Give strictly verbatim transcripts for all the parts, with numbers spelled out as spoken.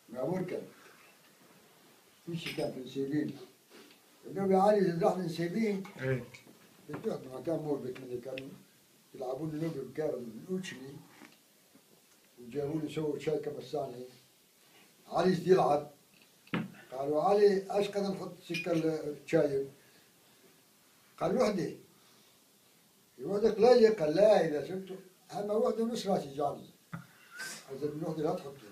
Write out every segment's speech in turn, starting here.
مأمور كان في شيء كان في نسيبين النوبي علي راح لنسيبين ايه بتروح مكان مربك مني كانوا يلعبون النوبي بكارم الأوتشلي وجابوا لي سووا شاي كمساني علي يجي يلعب قالوا علي ايش قد نحط سكر الشاي؟ قال وحده وحده قليله قال لا اذا شفته اما وحده نص راسي جاني اذا من وحده لا تحطه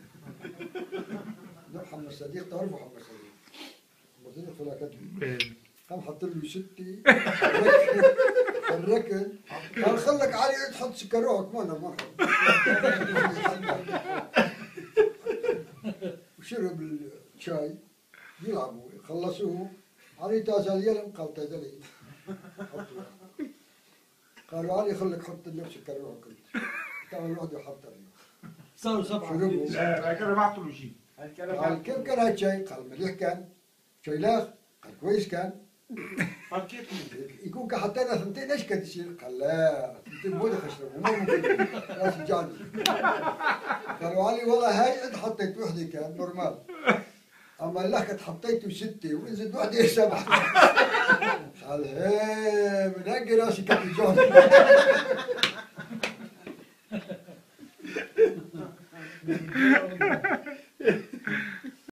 محمد صديق تعرف محمد صديق محمد صديق فلاكتني ايه قام حط له ستي الركن قال خلك علي تحط سكر روحك ما انا ما وشرب الشاي يلعبوا خلصوه علي تازال يلم قال تازالي قالوا علي خليك حط نفسك كروح كنت تعمل واحد وحط لي صاروا سبعة شربوا لا كده بعتوا له شيء قال كيف كان هالشاي؟ قال مليح كان شاي لاخ قال كويس كان يكون حطينا ثنتين ايش كانت تصير؟ قال لا ثنتين بودي اشربوا مو ممكن راسي جاني قالوا علي والله هاي انت حطيت وحده كان نورمال اما اللحكة حطيته ستة وانزل وحدة سبعة قال ايه من هيك راسي كان جاني